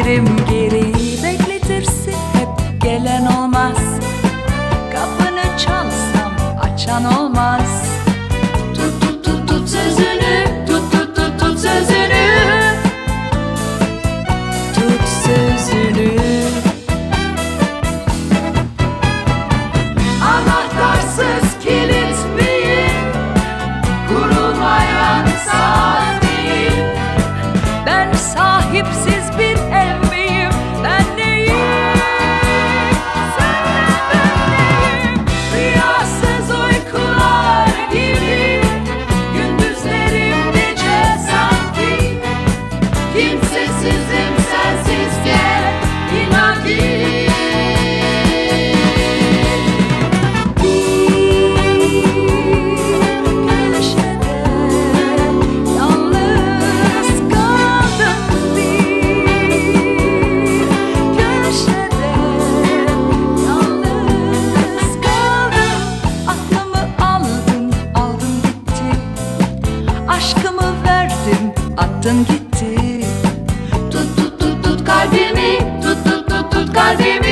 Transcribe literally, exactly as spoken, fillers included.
beklerim geri. Bekletirsin hep gelen olmaz. Kapını çalsam açan olmaz. Tut tut tut tut sözünü, tut tut tut tut sözünü, tut sözünü. Anahtarsız kilit miyim? Kurulmayan saat değil. Ben sahipsiz bir ev miyim? Ben neyim? Sen de ben neyim? Rüyasız uykular gibi gündüzlerim gece sanki. Kimsesizim sensizken inadi. Aşkımı verdim, attın gitti. Tut tut tut tut kalbimi, tut tut tut tut kalbimi.